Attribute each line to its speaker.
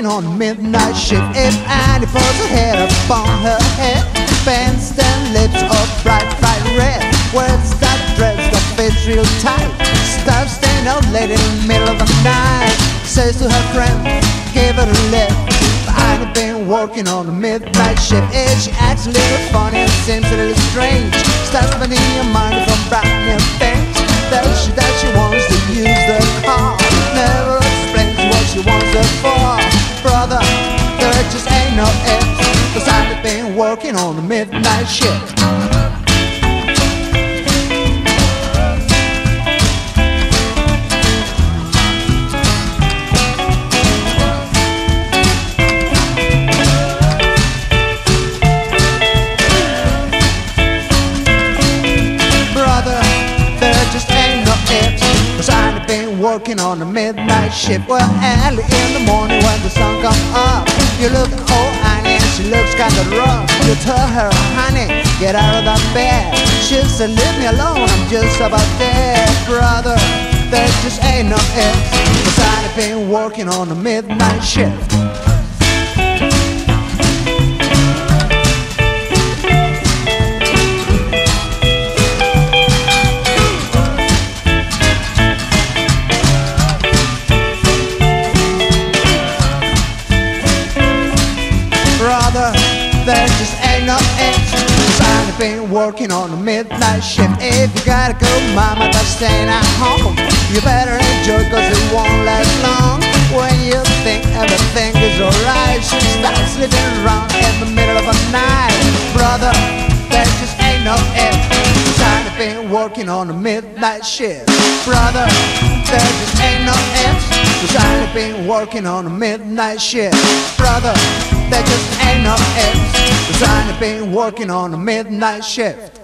Speaker 1: on the midnight shift. If Annie puts her head upon her head, pants and lips are bright red. Wears that dress that fits real tight, starts staying out late in the middle of the night. Says to her friend, give her a lift, I've been working on the midnight shift. If she acts a little funny and seems a little strange, starts spending your money from brand new things that she wants to use the car. Never explains what she wants it for. Brother, there just ain't no ifs, 'cause I've been working on the midnight shift. Working on the midnight shift. Well, early in the morning when the sun comes up, you look at old Annie and she looks kinda rough. You tell her, honey, get out of that bed. She'll say, leave me alone, I'm just about dead. Brother, there just ain't no ifs, 'cause I've been working on the midnight shift. Brother, there just ain't no ifs, 'cause I've been working on the midnight shift. If you gotta go, mama, that's staying at home. You better enjoy, 'cause it won't last long. When you think everything is alright, she starts living around in the middle of the night. Brother, there just ain't no ifs, 'cause I've been working on the midnight shift. Brother, there just ain't no ifs, 'cause I've been working on the midnight shift. Brother, there just ain't no ifs, 'cause I've been working on the midnight shift.